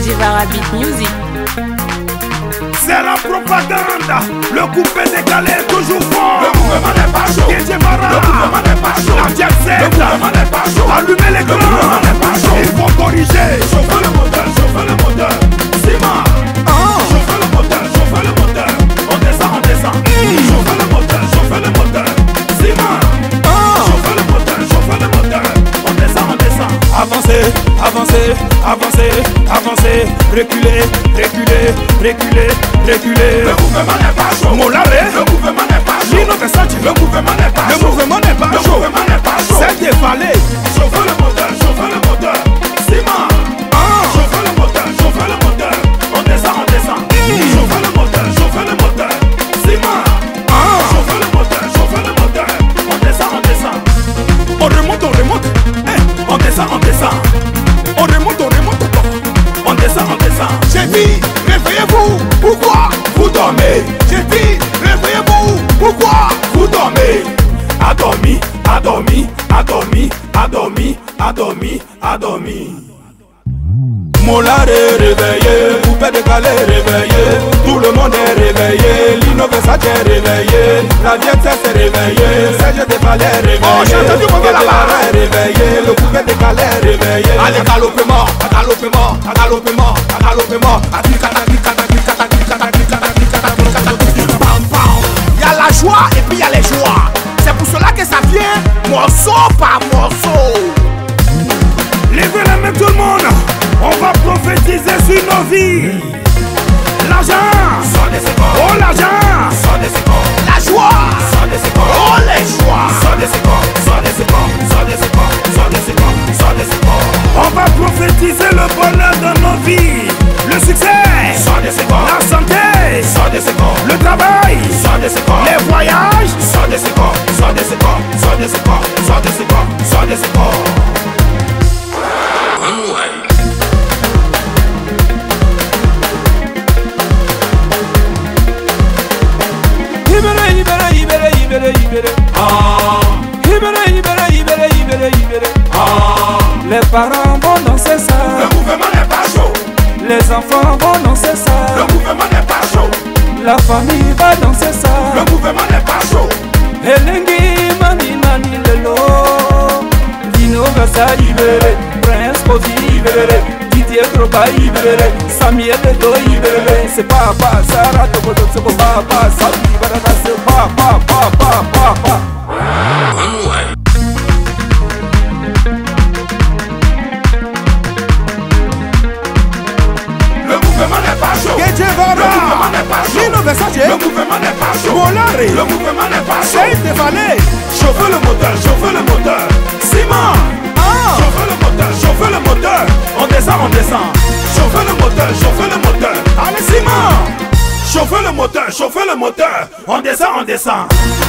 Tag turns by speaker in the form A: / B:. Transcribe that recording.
A: DJ Varabit Music.
B: C'est la propagande, le coupé décalé est toujours fort. Le mouvement n'est pas chaud. DJ Vara, le mouvement n'est pas chaud. La jet set, le mouvement n'est pas chaud. Allumez l'écran, le mouvement n'est pas chaud. Il faut corriger. Chauffer le moteur, chauffer le moteur. Ciment. Chauffer le moteur, chauffer le moteur. On descend, on descend. Chauffer le moteur, chauffer le moteur. Ciment. Chauffer le moteur, chauffer le moteur. On descend, on descend. Avancez, avancez, avancez, avancez. Reculez, reculez, reculez, reculez. Le mouvement n'est pas chaud. Molaré, le mouvement n'est pas chaud. Lino Versace, le mouvement n'est pas chaud. Le mouvement n'est pas chaud. Le mouvement n'est pas chaud. C'est dévalé. Chauffer le moteur, chauffer le moteur. Ciment. Chauffer le moteur, chauffer le moteur. On descend, on descend. Chauffer le moteur, chauffer le moteur. Ciment. Chauffer le moteur, chauffer le moteur. On descend, on descend. On remonte, on remonte. On descend, on descend. On remonte, on remonte. On descend, on descend. J'ai dit, réveillez-vous. Pourquoi vous dormez? J'ai dit, réveillez-vous. Pourquoi vous dormez? Adormi, adormi, adormi, adormi, adormi, adormi. Molaré réveillé, poupée décalée réveillé. Tout le monde est réveillé, Lino Versace est réveillé. La vieille s'est réveillée, Serge Dévalé est réveillé. Oh, j'ai entendu mon gars là-bas est réveillé, le poupée décalé est réveillé. Allez, galopement, galopement, galopement, galopement. Il y a la joie et puis il y a les joies. C'est pour cela que ça vient morceau par morceau. Levez la main tout le monde. On va prophétiser sur nos vies. L'argent, oh l'argent, la joie, oh les joies. On va prophétiser le bonheur dans nos vies. Le succès, la santé, le travail, les voyages.
C: Les parents vont danser ça.
B: Le mouvement n'est pas chaud.
C: Les enfants vont danser ça.
B: Le mouvement n'est pas chaud.
C: La famille va danser ça.
B: Le mouvement n'est pas chaud.
C: Elengi mani mani lelo. Lino Versace ibere. Prince Kofi ibere. Didier Drogba ibere. Samuel Eto'o ibere. C'est papa Sarah Tokoto Soko papa Sabi Baraka c'est papa papa papa.
B: Le mouvement n'est pas chaud.
C: DJ Vara,
B: le mouvement n'est pas chaud.
C: Lino Versace,
B: le mouvement n'est pas chaud.
C: Molaré,
B: le mouvement n'est pas chaud.
C: Serge Dévalé.
B: Chauffer le moteur, chauffer le moteur. Ciment. Chauffer le moteur, chauffer le moteur. On descend, on descend. Chauffer le moteur, chauffer le moteur. Allez, ciment. Chauffer le moteur, chauffer le moteur. On descend, on descend.